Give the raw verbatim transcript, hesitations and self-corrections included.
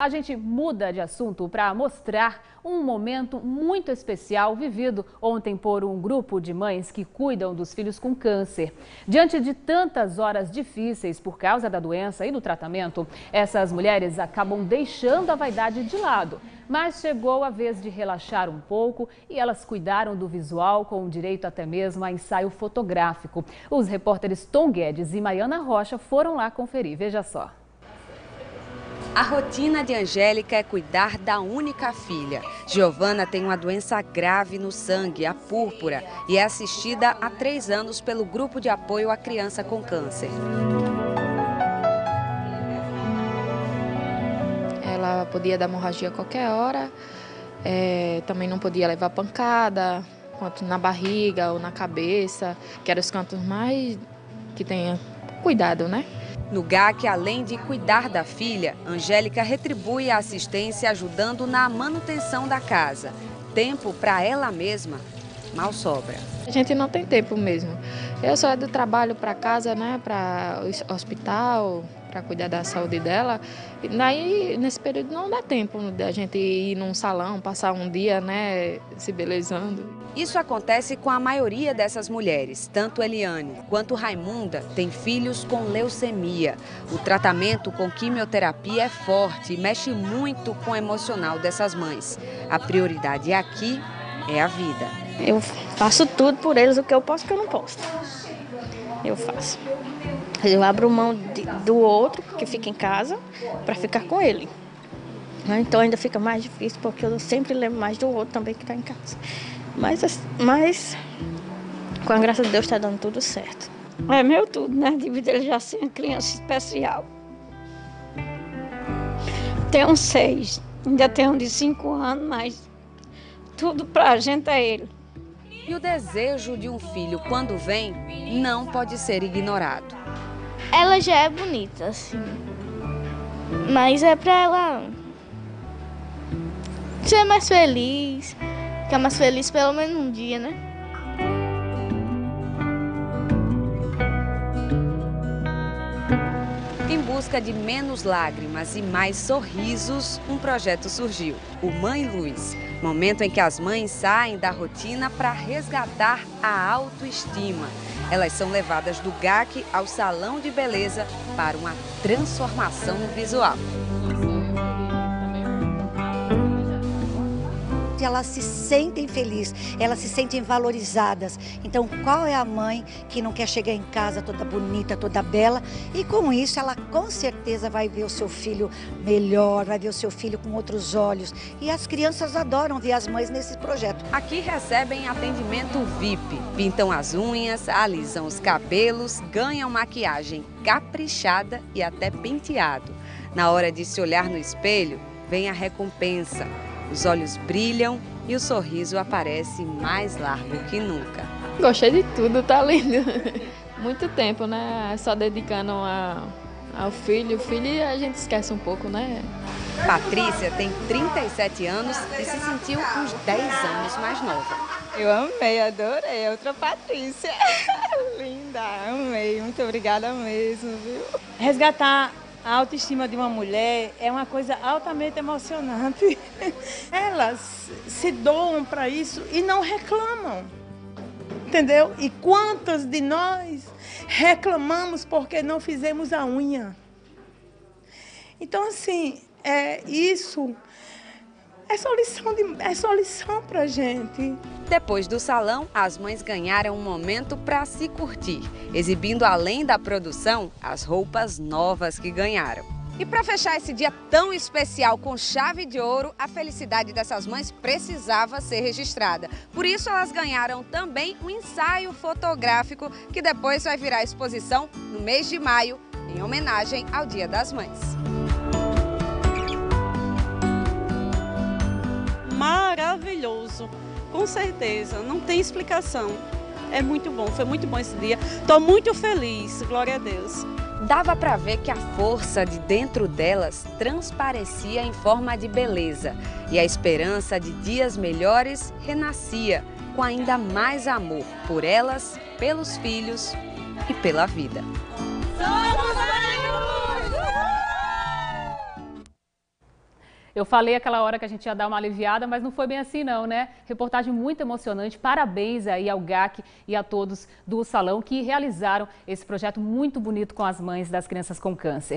A gente muda de assunto para mostrar um momento muito especial vivido ontem por um grupo de mães que cuidam dos filhos com câncer. Diante de tantas horas difíceis por causa da doença e do tratamento, essas mulheres acabam deixando a vaidade de lado. Mas chegou a vez de relaxar um pouco e elas cuidaram do visual com direito até mesmo a ensaio fotográfico. Os repórteres Tom Guedes e Maiana Rocha foram lá conferir, veja só. A rotina de Angélica é cuidar da única filha. Giovana tem uma doença grave no sangue, a púrpura, e é assistida há três anos pelo Grupo de Apoio à Criança com Câncer. Ela podia dar hemorragia a qualquer hora, é, também não podia levar pancada, quanto na barriga ou na cabeça, que eram os cantos mais que tenha cuidado, né? No G A C, além de cuidar da filha, Angélica retribui a assistência ajudando na manutenção da casa. Tempo para ela mesma mal sobra. A gente não tem tempo mesmo. Eu só é do trabalho para casa, né, para o hospital, para cuidar da saúde dela. E daí, nesse período, não dá tempo da gente ir num salão, passar um dia, né, se belezando. Isso acontece com a maioria dessas mulheres. Tanto Eliane quanto Raimunda têm filhos com leucemia. O tratamento com quimioterapia é forte e mexe muito com o emocional dessas mães. A prioridade aqui é a vida. Eu faço tudo por eles, o que eu posso, o que eu não posso. Eu faço. Eu abro mão de, do outro, que fica em casa, para ficar com ele. Então ainda fica mais difícil, porque eu sempre lembro mais do outro também que está em casa. Mas, mas, com a graça de Deus, está dando tudo certo. É meu tudo, né? De vida ele já ser uma criança especial. Tem um seis, ainda tem um de cinco anos, mas tudo pra gente é ele. E o desejo de um filho, quando vem, não pode ser ignorado. Ela já é bonita, assim, mas é pra ela ser mais feliz, ficar mais feliz pelo menos um dia, né? Em busca de menos lágrimas e mais sorrisos, um projeto surgiu, o Mãe Luz. Momento em que as mães saem da rotina para resgatar a autoestima. Elas são levadas do G A C ao salão de beleza para uma transformação no visual. Elas se sentem felizes, elas se sentem valorizadas. Então, qual é a mãe que não quer chegar em casa toda bonita, toda bela? E com isso, ela com certeza vai ver o seu filho melhor, vai ver o seu filho com outros olhos. E as crianças adoram ver as mães nesse projeto. Aqui recebem atendimento V I P, pintam as unhas, alisam os cabelos, ganham maquiagem caprichada e até penteado. Na hora de se olhar no espelho, vem a recompensa. Os olhos brilham e o sorriso aparece mais largo que nunca. Gostei de tudo, tá lindo. Muito tempo, né? Só dedicando a, ao filho. O filho a gente esquece um pouco, né? Patrícia tem trinta e sete anos e se sentiu uns dez anos mais nova. Eu amei, adorei. Outra Patrícia. Linda, amei. Muito obrigada mesmo, viu? Resgatar a autoestima de uma mulher é uma coisa altamente emocionante. Elas se doam para isso e não reclamam, entendeu? E quantas de nós reclamamos porque não fizemos a unha? Então, assim, é, isso é só lição, de, é só lição para a gente. Depois do salão, as mães ganharam um momento para se curtir, exibindo além da produção as roupas novas que ganharam. E para fechar esse dia tão especial com chave de ouro, a felicidade dessas mães precisava ser registrada. Por isso elas ganharam também um ensaio fotográfico que depois vai virar exposição no mês de maio, em homenagem ao Dia das Mães. Maravilhoso. Com certeza, não tem explicação. É muito bom, foi muito bom esse dia. Estou muito feliz, glória a Deus. Dava para ver que a força de dentro delas transparecia em forma de beleza. E a esperança de dias melhores renascia, com ainda mais amor por elas, pelos filhos e pela vida. Somos Eu falei aquela hora que a gente ia dar uma aliviada, mas não foi bem assim não, né? Reportagem muito emocionante. Parabéns aí ao G A C e a todos do salão que realizaram esse projeto muito bonito com as mães das crianças com câncer.